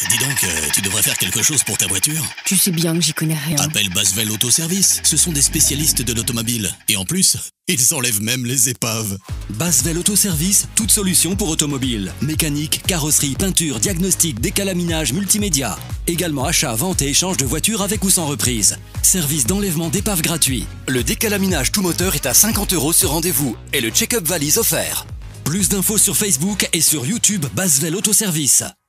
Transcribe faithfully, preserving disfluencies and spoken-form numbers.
dis donc, euh, tu devrais faire quelque chose pour ta voiture. Tu sais bien que j'y connais rien. Appelle Basvel Autoservice, ce sont des spécialistes de l'automobile. Et en plus, ils enlèvent même les épaves. Basvel Autoservice, toute solution pour automobile. Mécanique, carrosserie, peinture, diagnostic, décalaminage, multimédia. Également achat, vente et échange de voitures avec ou sans reprise. Service d'enlèvement d'épave gratuit. Le décalaminage tout moteur est à cinquante euros sur rendez-vous et le check-up valise offert. Plus d'infos sur Facebook et sur YouTube Basvel Autoservice.